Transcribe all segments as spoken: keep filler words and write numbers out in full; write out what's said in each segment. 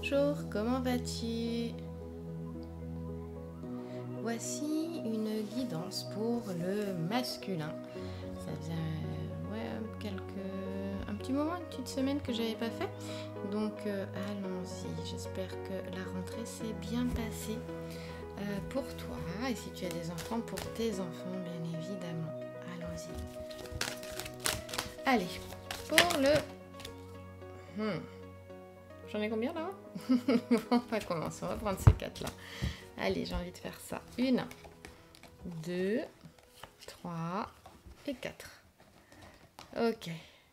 Bonjour, comment vas-tu? Voici une guidance pour le masculin. Ça faisait ouais, quelques... un petit moment, une petite semaine que j'avais pas fait. Donc euh, allons-y. J'espère que la rentrée s'est bien passée euh, pour toi. Et si tu as des enfants, pour tes enfants, bien évidemment. Allons-y. Allez, pour le... Hmm. J'en ai combien là? On va commencer, on va prendre ces quatre là. Allez, j'ai envie de faire ça. Une, deux, trois et quatre. Ok.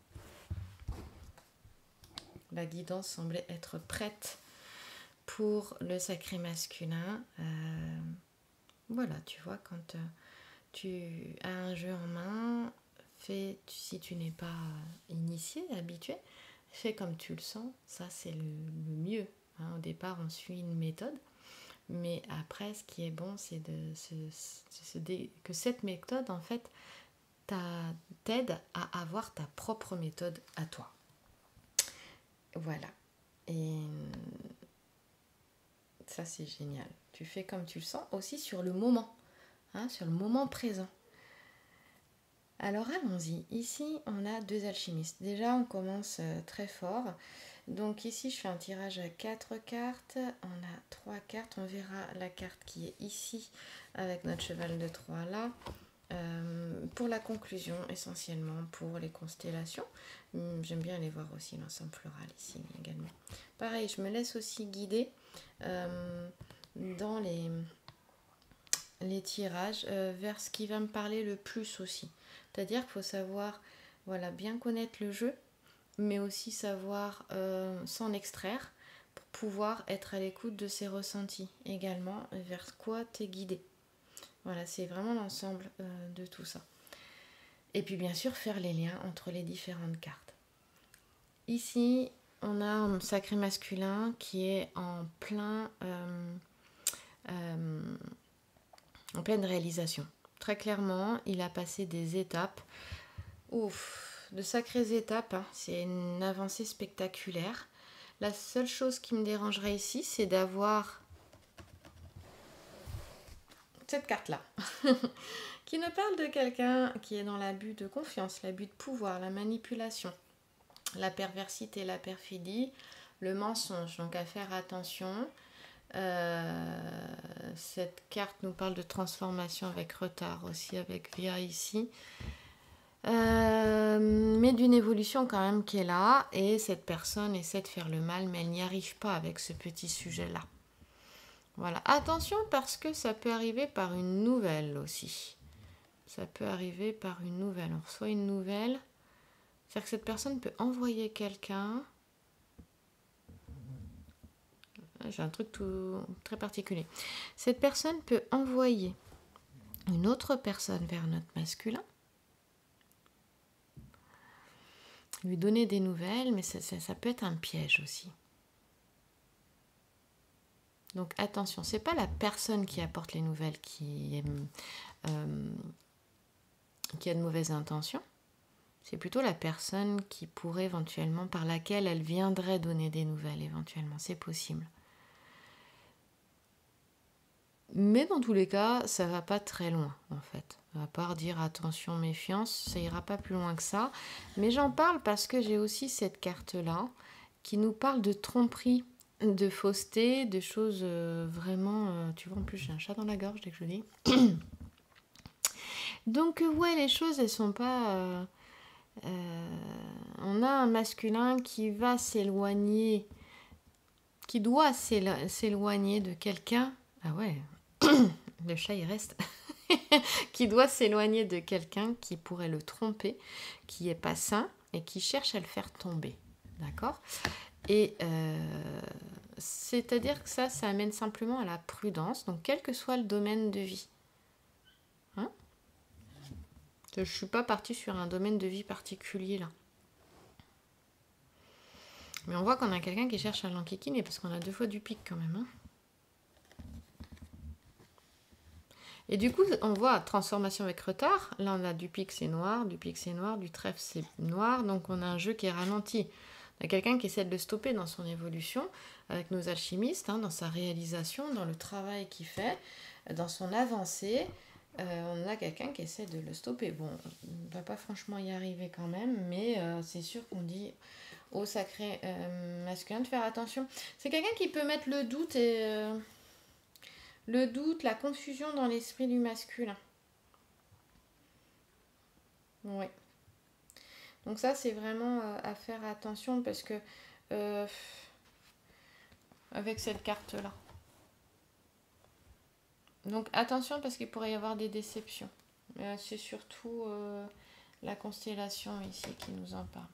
La guidance semblait être prête pour le sacré masculin. Euh, voilà, tu vois, quand euh, tu as un jeu en main, fais, si tu n'es pas initié, habitué, fais comme tu le sens. Ça, c'est le, le mieux. Hein. Au départ, on suit une méthode. Mais après, ce qui est bon, c'est de se, se, se dé... que cette méthode, en fait, t'aide à avoir ta propre méthode à toi. Voilà. Et ça, c'est génial. Tu fais comme tu le sens, aussi sur le moment, hein, sur le moment présent. Alors, allons-y. Ici, on a deux alchimistes. Déjà, on commence très fort. Donc ici, je fais un tirage à quatre cartes. On a trois cartes. On verra la carte qui est ici avec notre cheval de Troie là. Euh, pour la conclusion, essentiellement pour les constellations. J'aime bien les voir aussi l'ensemble floral ici également. Pareil, je me laisse aussi guider euh, dans les, les tirages euh, vers ce qui va me parler le plus aussi. C'est-à-dire qu'il faut savoir, voilà, bien connaître le jeu, mais aussi savoir euh, s'en extraire pour pouvoir être à l'écoute de ses ressentis également, vers quoi tu es guidé. Voilà, c'est vraiment l'ensemble euh, de tout ça. Et puis bien sûr, faire les liens entre les différentes cartes. Ici, on a un sacré masculin qui est en plein, euh, euh, en pleine réalisation. Très clairement, il a passé des étapes. Ouf, de sacrées étapes, hein. C'est une avancée spectaculaire. La seule chose qui me dérangerait ici, c'est d'avoir cette carte-là, qui nous parle de quelqu'un qui est dans l'abus de confiance, l'abus de pouvoir, la manipulation, la perversité, la perfidie, le mensonge. Donc à faire attention. Euh, cette carte nous parle de transformation avec retard aussi, avec Via ici. Euh, mais d'une évolution quand même qui est là, et cette personne essaie de faire le mal, mais elle n'y arrive pas avec ce petit sujet-là. Voilà, attention parce que ça peut arriver par une nouvelle aussi. Ça peut arriver par une nouvelle. On reçoit une nouvelle, c'est-à-dire que cette personne peut envoyer quelqu'un. J'ai un truc tout, très particulier. Cette personne peut envoyer une autre personne vers notre masculin, lui donner des nouvelles, mais ça, ça, ça peut être un piège aussi. Donc attention, c'est pas la personne qui apporte les nouvelles qui, est, euh, qui a de mauvaises intentions, c'est plutôt la personne qui pourrait éventuellement, par laquelle elle viendrait donner des nouvelles éventuellement, c'est possible. Mais dans tous les cas, ça va pas très loin en fait. À part dire attention, méfiance, ça ira pas plus loin que ça. Mais j'en parle parce que j'ai aussi cette carte-là qui nous parle de tromperie, de fausseté, de choses euh, vraiment... Euh, tu vois, en plus j'ai un chat dans la gorge dès que je le dis. Donc euh, ouais, les choses, elles sont pas... Euh, euh, on a un masculin qui va s'éloigner, qui doit s'éloigner de quelqu'un. Ah ouais, le chat il reste. Qui doit s'éloigner de quelqu'un qui pourrait le tromper, qui est pas sain et qui cherche à le faire tomber. D'accord ? Et euh, c'est-à-dire que ça, ça amène simplement à la prudence, donc quel que soit le domaine de vie. Hein ? Je ne suis pas partie sur un domaine de vie particulier là. Mais on voit qu'on a quelqu'un qui cherche à l'enquiquiner parce qu'on a deux fois du pic quand même. Hein. Et du coup, on voit transformation avec retard. Là, on a du pic, c'est noir, du pic, c'est noir, du trèfle, c'est noir. Donc, on a un jeu qui est ralenti. Il y a quelqu'un qui essaie de le stopper dans son évolution, avec nos alchimistes, hein, dans sa réalisation, dans le travail qu'il fait, dans son avancée. Euh, on a quelqu'un qui essaie de le stopper. Bon, on ne va pas franchement y arriver quand même, mais euh, c'est sûr qu'on dit au sacré euh, masculin de faire attention. C'est quelqu'un qui peut mettre le doute et euh, le doute, la confusion dans l'esprit du masculin. Oui. Donc ça, c'est vraiment euh, à faire attention parce que euh, avec cette carte-là. Donc attention parce qu'il pourrait y avoir des déceptions. Euh, c'est surtout euh, la constellation ici qui nous en parle.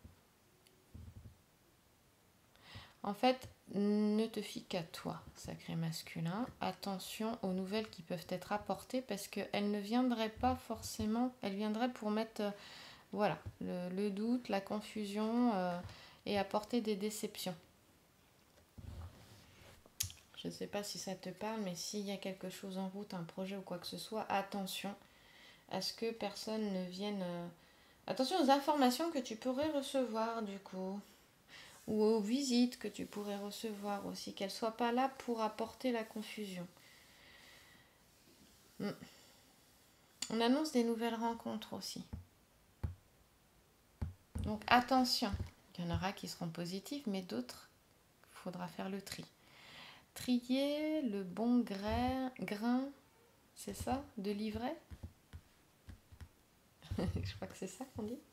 En fait, ne te fie qu'à toi, sacré masculin. Attention aux nouvelles qui peuvent être apportées parce qu'elles ne viendraient pas forcément, elles viendraient pour mettre euh, voilà, le, le doute, la confusion euh, et apporter des déceptions. Je ne sais pas si ça te parle, mais s'il y a quelque chose en route, un projet ou quoi que ce soit, attention à ce que personne ne vienne... Euh... Attention aux informations que tu pourrais recevoir du coup, ou aux visites que tu pourrais recevoir aussi, qu'elles ne soient pas là pour apporter la confusion. Hmm. On annonce des nouvelles rencontres aussi. Donc attention, il y en aura qui seront positives, mais d'autres, il faudra faire le tri. Trier le bon grain, grain c'est ça, de l'ivraie. Je crois que c'est ça qu'on dit.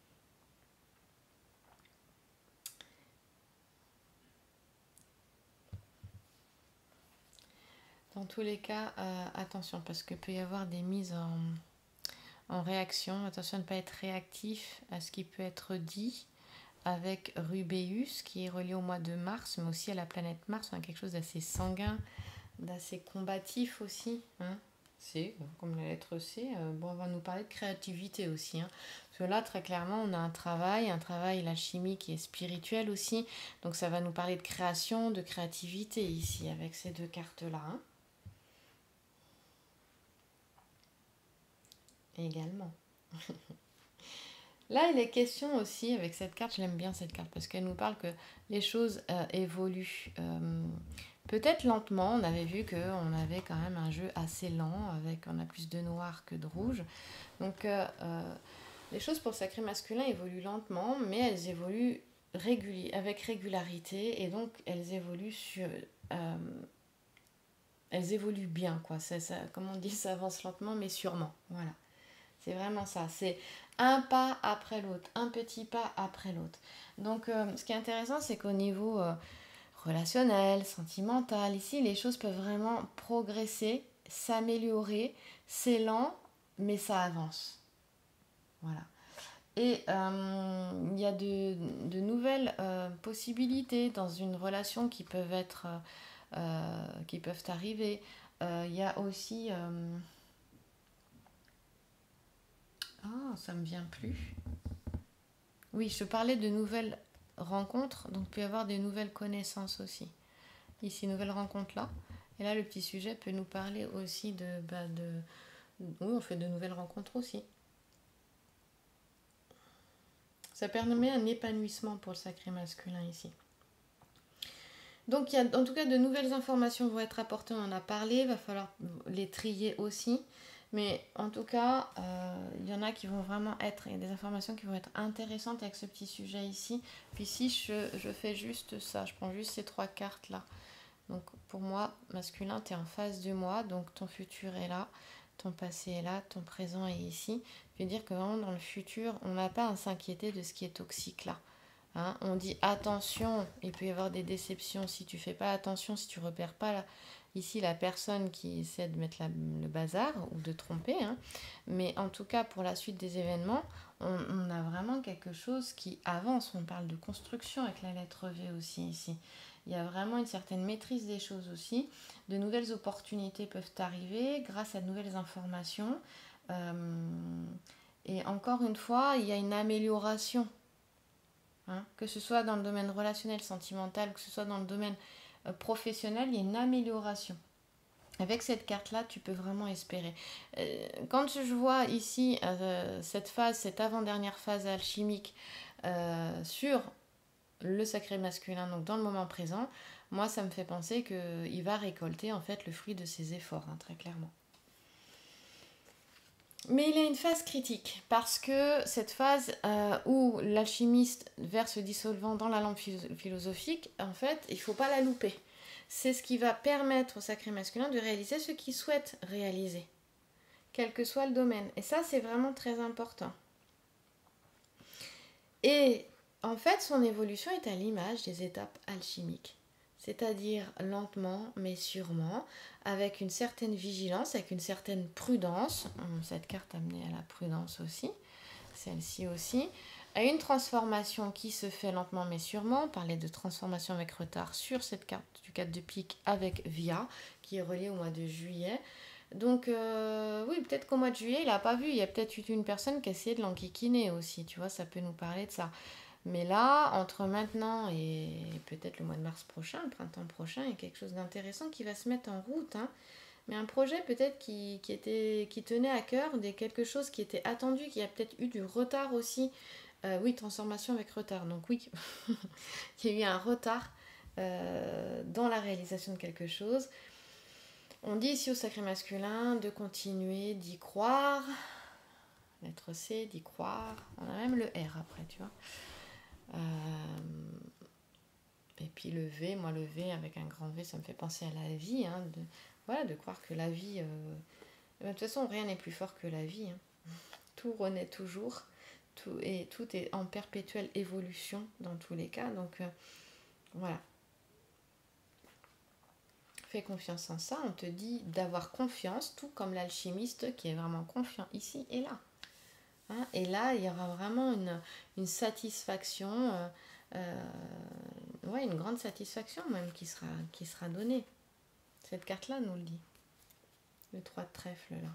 Dans tous les cas, euh, attention, parce qu'il peut y avoir des mises en, en réaction. Attention à ne pas être réactif à ce qui peut être dit avec Rubéus, qui est relié au mois de Mars, mais aussi à la planète Mars. On a quelque chose d'assez sanguin, d'assez combatif aussi. Hein. C, comme la lettre C. Euh, bon, on va nous parler de créativité aussi. Hein. Parce que là, très clairement, on a un travail, un travail, la chimie qui est spirituel aussi. Donc ça va nous parler de création, de créativité ici, avec ces deux cartes-là. Hein. Également. Là, il est question aussi, avec cette carte, je l'aime bien cette carte, parce qu'elle nous parle que les choses euh, évoluent euh, peut-être lentement. On avait vu qu'on avait quand même un jeu assez lent, avec on a plus de noir que de rouge. Donc, euh, euh, les choses pour le sacré masculin évoluent lentement, mais elles évoluent réguli- avec régularité, et donc elles évoluent sur... Euh, elles évoluent bien, quoi. Ça, ça, comme on dit, ça avance lentement, mais sûrement. Voilà. C'est vraiment ça, c'est un pas après l'autre, un petit pas après l'autre. Donc euh, ce qui est intéressant, c'est qu'au niveau euh, relationnel, sentimental, ici les choses peuvent vraiment progresser, s'améliorer. C'est lent, mais ça avance. Voilà. Et euh, il y a de, de nouvelles euh, possibilités dans une relation qui peuvent être, euh, qui peuvent arriver. Euh, il y a aussi... Euh, Ah, ça me vient plus. Oui, je parlais de nouvelles rencontres, donc il peut y avoir des nouvelles connaissances aussi. Ici, nouvelles rencontres là. Et là, le petit sujet peut nous parler aussi de... Bah, de... Oui, on fait de nouvelles rencontres aussi. Ça permet un épanouissement pour le sacré masculin ici. Donc, il y a en tout cas de nouvelles informations vont être apportées, on en a parlé, il va falloir les trier aussi. Mais en tout cas, euh, il y en a qui vont vraiment être, il y a des informations qui vont être intéressantes avec ce petit sujet ici. Puis ici, je, je fais juste ça, je prends juste ces trois cartes-là. Donc pour moi, masculin, tu es en face de moi, donc ton futur est là, ton passé est là, ton présent est ici. Je veux dire que vraiment dans le futur, on n'a pas à s'inquiéter de ce qui est toxique là. Hein, on dit attention, il peut y avoir des déceptions si tu fais pas attention, si tu repères pas la, ici la personne qui essaie de mettre la, le bazar ou de tromper. Hein. Mais en tout cas, pour la suite des événements, on, on a vraiment quelque chose qui avance. On parle de construction avec la lettre V aussi ici. Il y a vraiment une certaine maîtrise des choses aussi. De nouvelles opportunités peuvent arriver grâce à de nouvelles informations. Euh, et encore une fois, il y a une amélioration. Hein, que ce soit dans le domaine relationnel, sentimental, que ce soit dans le domaine euh, professionnel, il y a une amélioration. Avec cette carte-là, tu peux vraiment espérer. Euh, quand je vois ici euh, cette phase, cette avant-dernière phase alchimique euh, sur le sacré masculin, donc dans le moment présent, moi ça me fait penser qu'il va récolter en fait le fruit de ses efforts, hein, très clairement. Mais il a une phase critique, parce que cette phase euh, où l'alchimiste verse le dissolvant dans la lampe philosophique, en fait, il ne faut pas la louper. C'est ce qui va permettre au sacré masculin de réaliser ce qu'il souhaite réaliser, quel que soit le domaine. Et ça, c'est vraiment très important. Et en fait, son évolution est à l'image des étapes alchimiques. C'est-à-dire lentement, mais sûrement, avec une certaine vigilance, avec une certaine prudence. Cette carte amenée à la prudence aussi, celle-ci aussi. À une transformation qui se fait lentement, mais sûrement. On parlait de transformation avec retard sur cette carte du quatre de pique avec Via, qui est reliée au mois de juillet. Donc, euh, oui, peut-être qu'au mois de juillet, il n'a pas vu. Il y a peut-être eu une personne qui a essayé de l'enquiquiner aussi, tu vois, ça peut nous parler de ça. Mais là, entre maintenant et peut-être le mois de mars prochain, le printemps prochain, il y a quelque chose d'intéressant qui va se mettre en route. Hein. Mais un projet peut-être qui, qui, était, qui tenait à cœur, des, quelque chose qui était attendu, qui a peut-être eu du retard aussi. Euh, oui, transformation avec retard. Donc oui, il y a eu un retard euh, dans la réalisation de quelque chose. On dit ici au sacré masculin de continuer d'y croire. Lettre C, d'y croire. On a même le R après, tu vois. Euh, et puis le V, moi le V avec un grand V, ça me fait penser à la vie, hein, de, voilà, de croire que la vie, euh, de toute façon rien n'est plus fort que la vie, hein. Tout renaît toujours, tout, et tout est en perpétuelle évolution dans tous les cas, donc euh, voilà. Fais confiance en ça, on te dit d'avoir confiance, tout comme l'alchimiste qui est vraiment confiant ici et là. Hein, et là, il y aura vraiment une, une satisfaction, euh, euh, ouais, une grande satisfaction même qui sera, qui sera donnée. Cette carte-là nous le dit. Le trois de trèfle, là.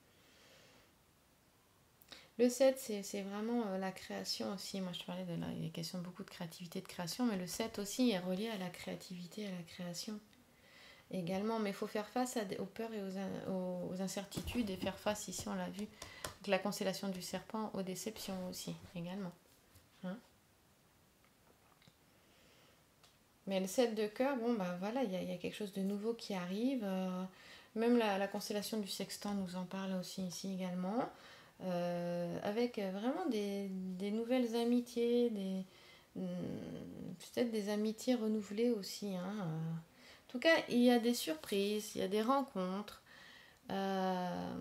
Le sept, c'est, c'est vraiment euh, la création aussi. Moi, je te parlais de là, il y a question de beaucoup de créativité, de création, mais le sept aussi est relié à la créativité, à la création également. Mais il faut faire face à des, aux peurs et aux, aux, aux incertitudes et faire face, ici on l'a vu, avec la constellation du serpent, aux déceptions aussi, également. Hein, mais le sept de cœur, bon, bah voilà, il y, y a quelque chose de nouveau qui arrive. Euh, même la, la constellation du sextant nous en parle aussi ici également. Euh, avec vraiment des, des nouvelles amitiés, des, peut-être des amitiés renouvelées aussi. Hein. En tout cas, il y a des surprises, il y a des rencontres. Euh,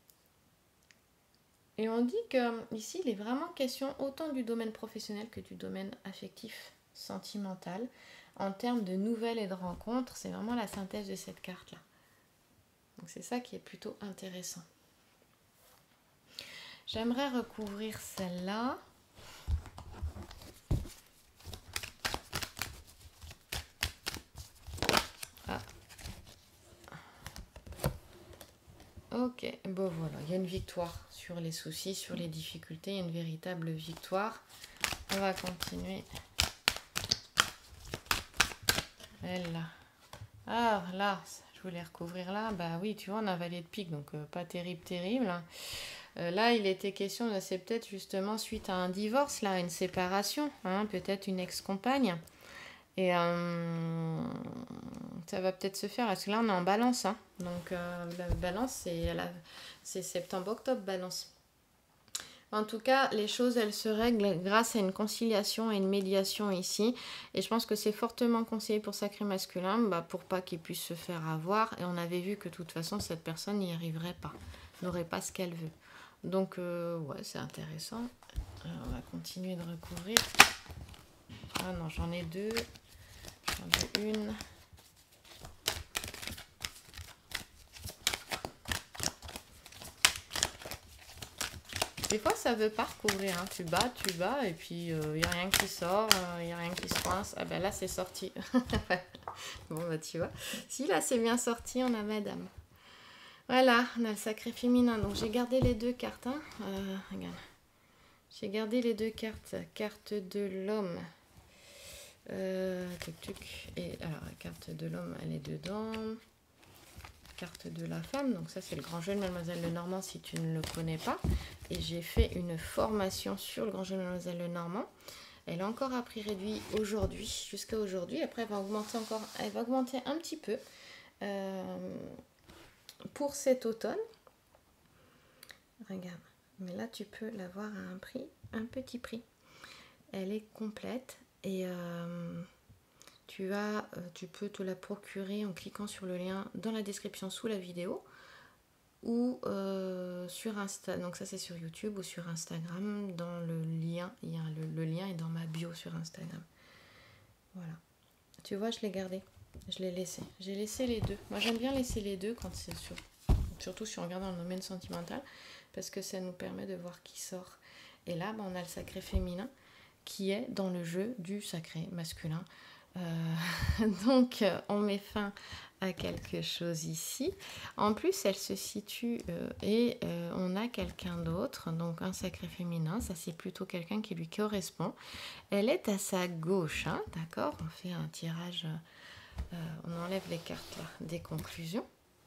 et on dit que ici, il est vraiment question autant du domaine professionnel que du domaine affectif, sentimental. En termes de nouvelles et de rencontres, c'est vraiment la synthèse de cette carte-là. Donc c'est ça qui est plutôt intéressant. J'aimerais recouvrir celle-là. Ah. Ok, bon voilà, il y a une victoire sur les soucis, sur les difficultés, il y a une véritable victoire. On va continuer. Elle là. Alors là, je voulais recouvrir là. Bah oui, tu vois, on a valet de pique, donc euh, pas terrible, terrible. Euh, là, il était question, là, c'est peut-être justement suite à un divorce, là, une séparation, hein, peut-être une ex-compagne. Et euh, ça va peut-être se faire, parce que là, on est en balance. Hein. Donc, euh, la balance, c'est, la, c'est septembre-octobre, balance. En tout cas, les choses, elles se règlent grâce à une conciliation et une médiation ici. Et je pense que c'est fortement conseillé pour sacré masculin, bah, pour pas qu'il puisse se faire avoir. Et on avait vu que de toute façon, cette personne n'y arriverait pas, n'aurait pas ce qu'elle veut. Donc, euh, ouais, c'est intéressant. Alors, on va continuer de recouvrir. Ah non, j'en ai deux. J'en ai une. Des fois, ça veut pas recouvrir. Hein. Tu bats, tu bats, et puis il euh, n'y a rien qui sort, il euh, n'y a rien qui se coince. Ah ben là, c'est sorti. Bon, bah tu vois. Si, là, c'est bien sorti, on a madame. Voilà, on a le sacré féminin. Donc, j'ai gardé les deux cartes. Hein. Euh, regarde. J'ai gardé les deux cartes. Carte de l'homme. Euh, tuc, tuc. Et alors, la carte de l'homme, elle est dedans. Carte de la femme, donc ça c'est le grand jeu de Mademoiselle Lenormand si tu ne le connais pas, et j'ai fait une formation sur le grand jeu de Mademoiselle Lenormand Elle est encore à prix réduit aujourd'hui, jusqu'à aujourd'hui. Après, elle va augmenter encore, elle va augmenter un petit peu euh, pour cet automne. Regarde, mais là tu peux l'avoir à un prix, un petit prix. Elle est complète et euh, tu as, tu peux te la procurer en cliquant sur le lien dans la description sous la vidéo ou euh, sur Insta. Donc ça c'est sur YouTube ou sur Instagram. Dans le lien, il y a le, le lien est dans ma bio sur Instagram. Voilà. Tu vois, je l'ai gardé, je l'ai laissé. J'ai laissé les deux. Moi j'aime bien laisser les deux quand c'est sur, surtout si on regarde dans le domaine sentimental, parce que ça nous permet de voir qui sort. Et là, bah, on a le sacré féminin qui est dans le jeu du sacré masculin. Euh, donc, euh, on met fin à quelque chose ici. En plus, elle se situe euh, et euh, on a quelqu'un d'autre, donc un sacré féminin. Ça, c'est plutôt quelqu'un qui lui correspond. Elle est à sa gauche, hein, d'accord? On fait un tirage, euh, on enlève les cartes là, des conclusions.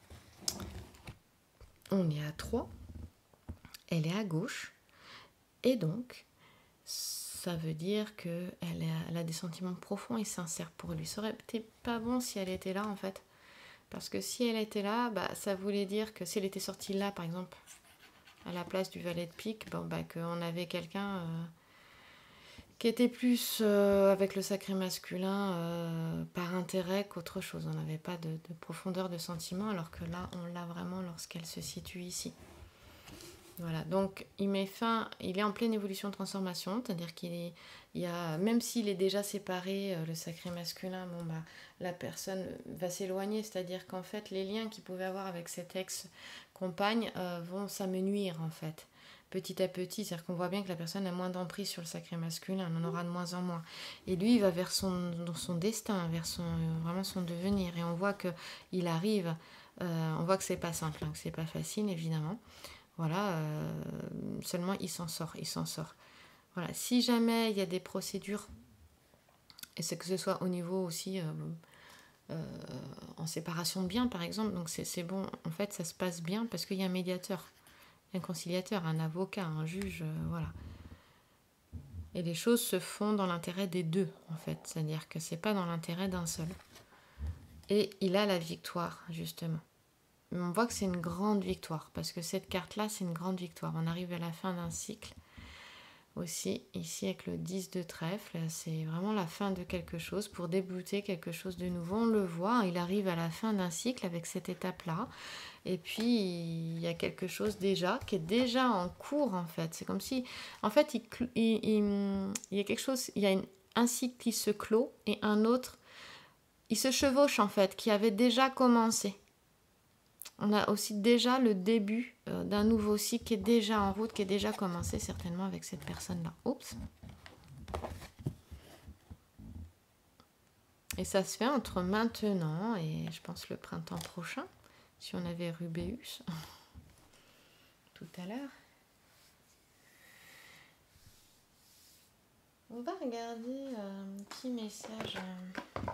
On est à trois. Elle est à gauche. Et donc, ça veut dire qu'elle a, elle a des sentiments profonds et sincères pour lui. Ça aurait été pas bon si elle était là, en fait. Parce que si elle était là, bah, ça voulait dire que si elle était sortie là, par exemple, à la place du valet de pique, bon, bah, qu'on avait quelqu'un euh, qui était plus euh, avec le sacré masculin euh, par intérêt qu'autre chose. On n'avait pas de, de profondeur de sentiment, alors que là, on l'a vraiment lorsqu'elle se situe ici. Voilà, donc il met fin, il est en pleine évolution de transformation, c'est-à-dire qu'il est, il y a, même s'il est déjà séparé, euh, le sacré masculin, bon bah, la personne va s'éloigner, c'est-à-dire qu'en fait, les liens qu'il pouvait avoir avec cette ex-compagne euh, vont s'amenuire en fait, petit à petit, c'est-à-dire qu'on voit bien que la personne a moins d'emprise sur le sacré masculin, elle en aura de moins en moins. Et lui, il va vers son, son destin, vers son, vraiment son devenir, et on voit qu'il arrive, euh, on voit que c'est pas simple, hein, que c'est pas facile évidemment. Voilà, euh, seulement il s'en sort, il s'en sort. Voilà, si jamais il y a des procédures, et c'est que ce soit au niveau aussi euh, euh, en séparation de biens par exemple, donc c'est, c'est bon, en fait ça se passe bien parce qu'il y a un médiateur, un conciliateur, un avocat, un juge, euh, voilà. Et les choses se font dans l'intérêt des deux en fait, c'est-à-dire que c'est pas dans l'intérêt d'un seul. Et il a la victoire justement. On voit que c'est une grande victoire, parce que cette carte-là, c'est une grande victoire. On arrive à la fin d'un cycle aussi, ici avec le dix de trèfle, c'est vraiment la fin de quelque chose, pour débouter quelque chose de nouveau. On le voit, il arrive à la fin d'un cycle avec cette étape-là, et puis il y a quelque chose déjà, qui est déjà en cours en fait. C'est comme si, en fait, il, il, il, il y a quelque chose, il y a une, un cycle qui se clôt, et un autre, il se chevauche en fait, qui avait déjà commencé. On a aussi déjà le début euh, d'un nouveau cycle qui est déjà en route, qui est déjà commencé certainement avec cette personne-là. Oups. Et ça se fait entre maintenant et je pense le printemps prochain, si on avait Rubéus tout à l'heure. On va regarder euh, un petit message. Euh...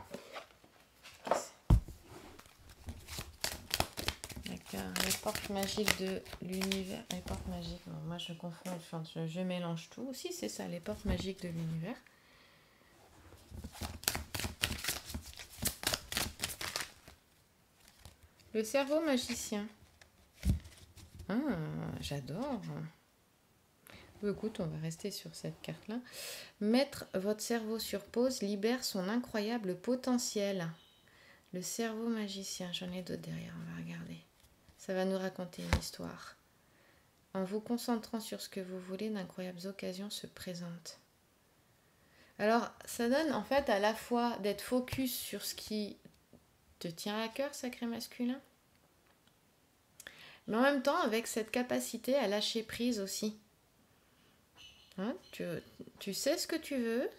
Les portes magiques de l'univers. Les portes magiques, non, moi je confonds, je, je mélange tout. Si, c'est ça, les portes magiques de l'univers. Le cerveau magicien. Ah, j'adore. Écoute, on va rester sur cette carte-là. Mettre votre cerveau sur pause libère son incroyable potentiel. Le cerveau magicien, j'en ai d'autres derrière, on va regarder. Ça va nous raconter une histoire. En vous concentrant sur ce que vous voulez, d'incroyables occasions se présentent. Alors, ça donne en fait à la fois d'être focus sur ce qui te tient à cœur, sacré masculin, mais en même temps avec cette capacité à lâcher prise aussi. Hein, tu, tu sais ce que tu veux,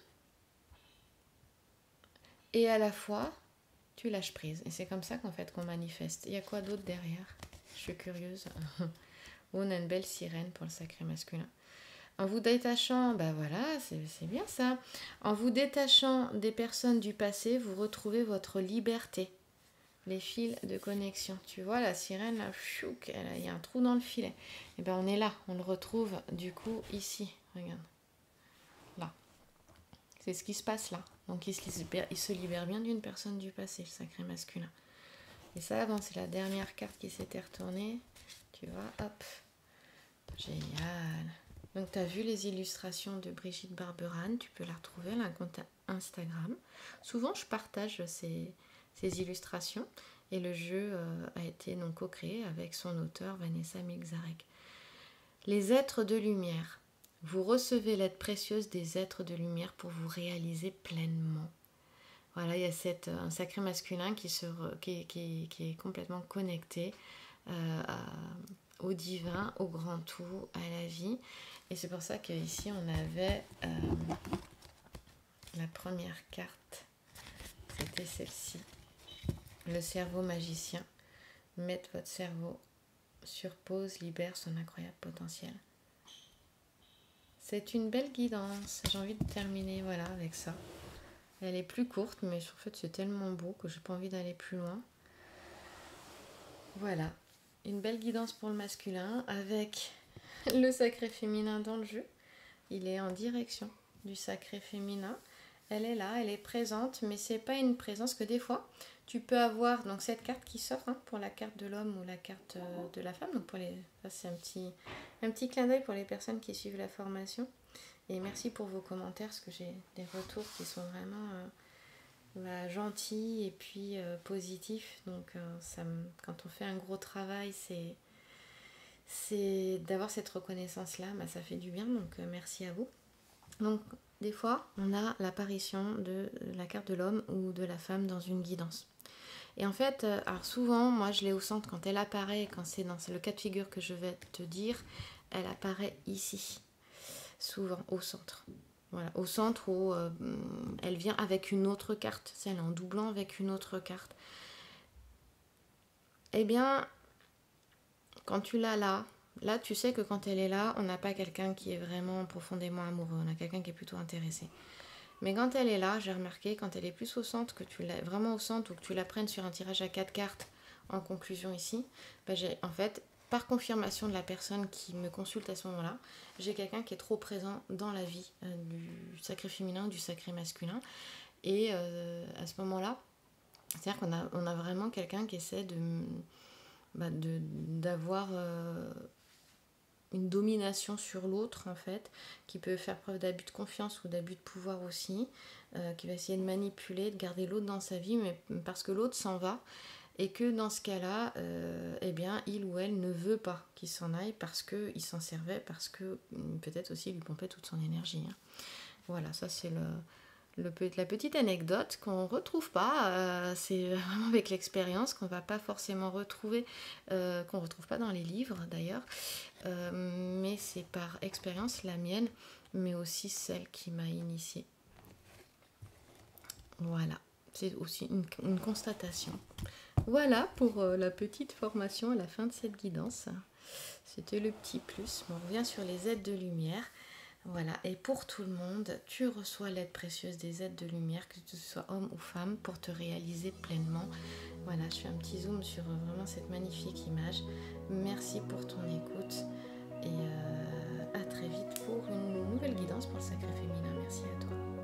et à la fois, tu lâches prise. Et c'est comme ça qu'en fait qu'on manifeste. Il y a quoi d'autre derrière ? Je suis curieuse. On a une belle sirène pour le sacré masculin. En vous détachant, ben voilà, c'est, c'est bien ça. En vous détachant des personnes du passé, vous retrouvez votre liberté. Les fils de connexion. Tu vois, la sirène, là, chouk, il y a un trou dans le filet. Et ben on est là, on le retrouve du coup ici. Regarde. Là. c'est ce qui se passe là. Donc il se libère, il se libère bien d'une personne du passé, le sacré masculin. Et ça, bon, c'est la dernière carte qui s'était retournée. Tu vois, hop. Génial. Donc tu as vu les illustrations de Brigitte Barberane, tu peux la retrouver, elle a un compte Instagram. Souvent je partage ces, ces illustrations et le jeu euh, a été donc co-créé avec son auteur Vanessa Milczarek. Les êtres de lumière. Vous recevez l'aide précieuse des êtres de lumière pour vous réaliser pleinement. Voilà, il y a cette, un sacré masculin qui, se, qui, qui, qui est complètement connecté euh, à, au divin, au grand tout, à la vie. Et c'est pour ça qu'ici on avait euh, la première carte, c'était celle-ci. Le cerveau magicien. Mettre votre cerveau sur pause, libère son incroyable potentiel. C'est une belle guidance. J'ai envie de terminer voilà, avec ça. Elle est plus courte, mais en fait c'est tellement beau que j'ai pas envie d'aller plus loin. Voilà. Une belle guidance pour le masculin avec le sacré féminin dans le jeu. Il est en direction du sacré féminin. Elle est là, elle est présente, mais c'est pas une présence que des fois tu peux avoir donc cette carte qui sort hein, pour la carte de l'homme ou la carte euh, de la femme. Donc pour les, ça c'est un petit, un petit clin d'œil pour les personnes qui suivent la formation. Et merci pour vos commentaires parce que j'ai des retours qui sont vraiment euh, bah, gentils et puis euh, positifs. Donc euh, ça me, quand on fait un gros travail, c'est c'est d'avoir cette reconnaissance là, bah, ça fait du bien. Donc euh, merci à vous. Donc des fois, on a l'apparition de la carte de l'homme ou de la femme dans une guidance. Et en fait, alors souvent, moi je l'ai au centre quand elle apparaît, quand c'est dans le cas de figure que je vais te dire, elle apparaît ici, souvent au centre. Voilà, au centre où euh, elle vient avec une autre carte, celle en doublant avec une autre carte. Eh bien, quand tu l'as là, là tu sais que quand elle est là, on n'a pas quelqu'un qui est vraiment profondément amoureux, on a quelqu'un qui est plutôt intéressé. Mais quand elle est là, j'ai remarqué, quand elle est plus au centre, que tu l'as vraiment au centre ou que tu la prennes sur un tirage à quatre cartes en conclusion ici, ben j'ai, en fait, par confirmation de la personne qui me consulte à ce moment-là, j'ai quelqu'un qui est trop présent dans la vie euh, du sacré féminin, du sacré masculin. Et euh, à ce moment-là, c'est-à-dire qu'on a, on a vraiment quelqu'un qui essaie de, bah de, d'avoir... Euh, une domination sur l'autre en fait, qui peut faire preuve d'abus de confiance ou d'abus de pouvoir aussi, euh, qui va essayer de manipuler, de garder l'autre dans sa vie, mais parce que l'autre s'en va, et que dans ce cas-là, euh, eh bien, il ou elle ne veut pas qu'il s'en aille parce qu'il s'en servait, parce que peut-être aussi il lui pompait toute son énergie. Hein. Voilà, ça c'est le... Le, la petite anecdote qu'on ne retrouve pas, euh, c'est vraiment avec l'expérience qu'on ne va pas forcément retrouver, euh, qu'on ne retrouve pas dans les livres d'ailleurs, euh, mais c'est par expérience la mienne, mais aussi celle qui m'a initiée. Voilà, c'est aussi une, une constatation. Voilà pour euh, la petite formation à la fin de cette guidance. C'était le petit plus. On revient sur les aides de lumière. Voilà, et pour tout le monde, tu reçois l'aide précieuse des aides de lumière, que tu sois homme ou femme, pour te réaliser pleinement. Voilà, je fais un petit zoom sur vraiment cette magnifique image. Merci pour ton écoute et euh, à très vite pour une nouvelle guidance pour le sacré féminin. Merci à toi.